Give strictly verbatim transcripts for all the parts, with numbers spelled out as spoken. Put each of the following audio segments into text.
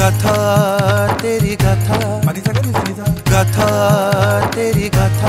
गाथा तेरी गाथा, गाथा तेरी गाथा।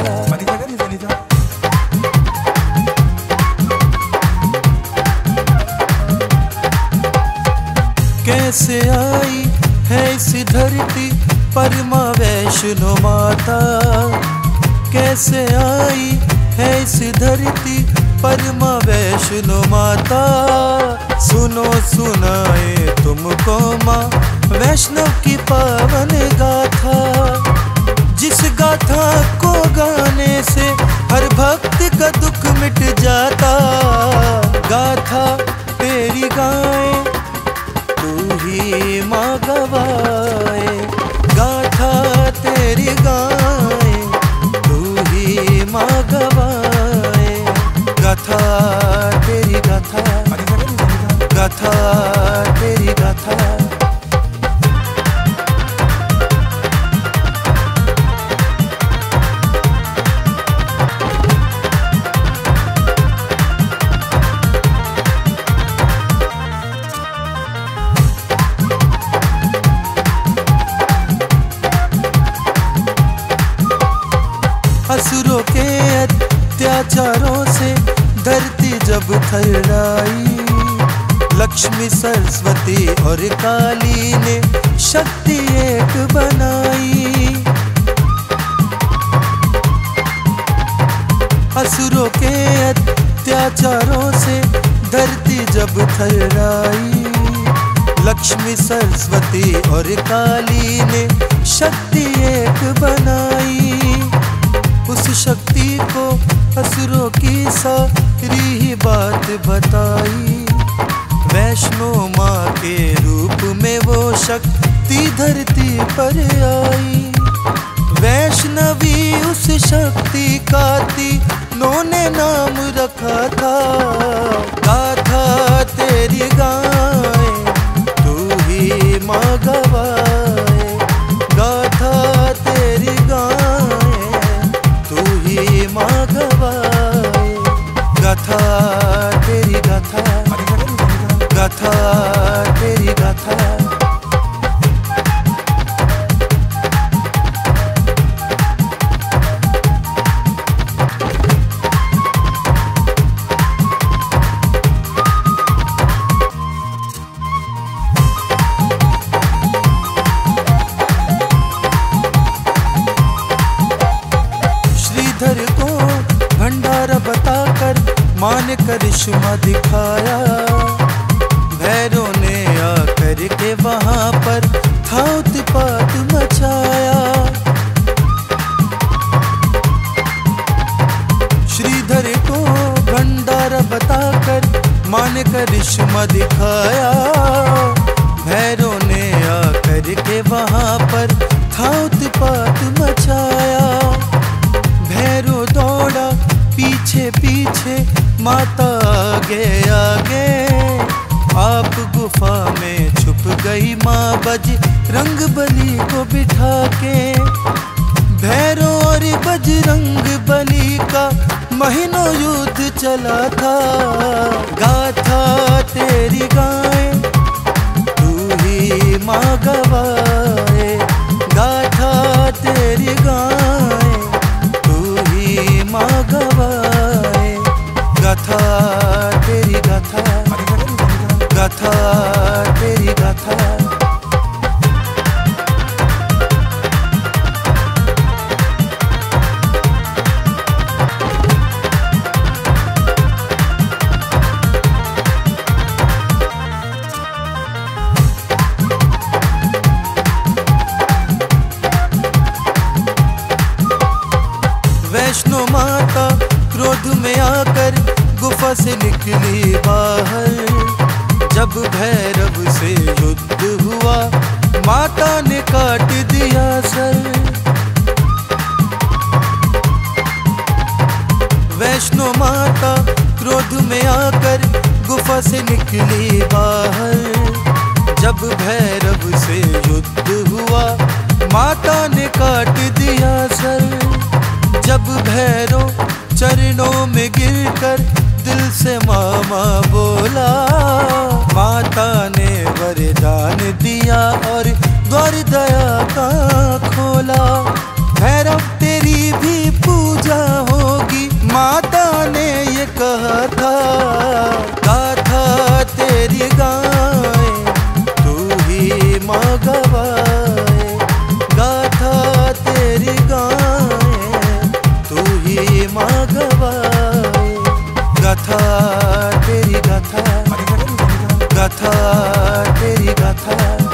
कैसे आई है इस धरती पर माँ वैष्णो माता, कैसे आई है इस धरती पर माँ वैष्णो माता। सुनो सुनाए तुमको माँ वैष्णव की पावन गाथा, जिस गाथा को गाने से हर भक्त का दुख मिट जाता। गाथा तेरी गाए तू ही माँ गवाए, गाथा तेरी गाए तू ही माँ गवाए। गाथा तेरी गाथा, गाथा तेरी गाथा। असुरों के अत्याचारों से धरती जब थर्राई, लक्ष्मी सरस्वती और काली ने शक्ति एक बनाई। असुरों के अत्याचारों से धरती जब थर्राई, लक्ष्मी सरस्वती और काली ने शक्ति एक बनाई। उस शक्ति को असुरों की सारी ही बात बताई। वैष्णो माँ के रूप में वो शक्ति धरती पर आई। वैष्णवी उस शक्ति का तीनों ने नाम रखा था। गाथा तेरी गाए तू ही माँ गवाए, गाथा तेरी गाए तू ही माँ गवाए। गाथा तेरी गाथा, गाथा तेरी गाथा। श्रीधर को भंडारा बताकर माँ ने करिश्मा दिखाया। भैरों ने आकर के वहाँ पर था उत्पात मचाया। श्रीधर को भंडारा बताकर माँ ने करिश्मा दिखाया। भैरों ने आकर के वहाँ पर था उत्पात मचाया। भैरो दौड़ा पीछे पीछे, माता आगे आगे। आप गुफा में छुप गई माँ बजरंग बली को बिठा के। भैरो और बजरंग बली का महीनों युद्ध चला था। गाथा तेरी गाए तू ही माँ गवाए, गाथा तेरी गाए तू ही माँ गवाए। गाथा तेरी गाथा, गाथा तेरी गाथा। वैष्णो माता क्रोध में आकर गुफा से निकली बाहर। जब भैरव से युद्ध हुआ माता ने काट दिया सर। वैष्णो माता क्रोध में आकर गुफा से निकली बाहर। जब भैरव से युद्ध हुआ माता ने काट दिया सर। जब भैरव चरणों में गिरकर दिल से मामा बोला, माता ने वरदान दिया और दया का खोला। भैरव तेरी भी पूजा होगी, माता ने ये कहा था। गाथा तेरी गाए, तू ही माँ गवाए। गाथा तेरी गाए, तू ही माँ गवाए। गाथा तेरी गाथा, गाथा तेरी गाथा।